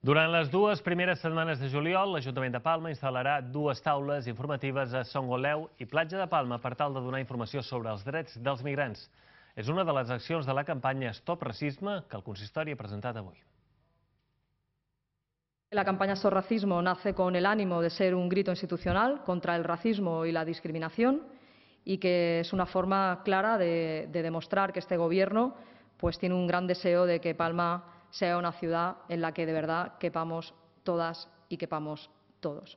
Durant les dues primeres setmanes de juliol, l'Ajuntament de Palma instal·larà dues taules informatives a Songoleu i Platja de Palma per tal de donar informació sobre els drets dels migrants. És una de les accions de la campanya Stop Racisme que el consistori ha presentat avui. La campaña Stop Racismo nace con el ánimo de ser un grito institucional contra el racismo y la discriminación y que es una forma clara de demostrar que este gobierno tiene un gran deseo de que Palma sea una ciudad en la que de verdad quepamos todas y quepamos todos.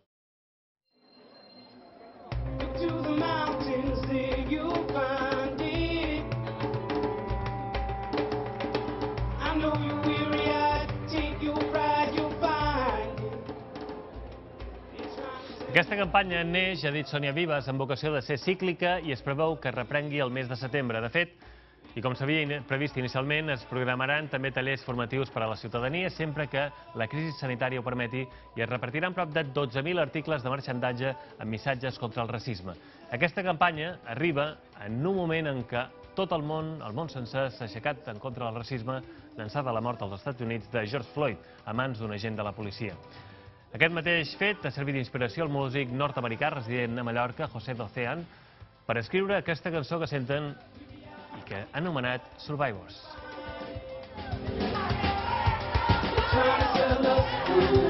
Aquesta campanya neix, ha dit Sònia Vives, amb vocació de ser cíclica i es preveu que reprengui el mes de setembre. De fet, i com s'havia previst inicialment, es programaran també tallers formatius per a la ciutadania sempre que la crisi sanitària ho permeti i es repartiran prop de 12.000 articles de marxandatge amb missatges contra el racisme. Aquesta campanya arriba en un moment en què tot el món sencer s'ha aixecat en contra del racisme d'ençà de la mort als Estats Units de George Floyd a mans d'un agent de la policia. Aquest mateix fet ha servit d'inspiració al músic nord-americà resident a Mallorca, José Docean, per escriure aquesta cançó que senten i que ha anomenat Survivors.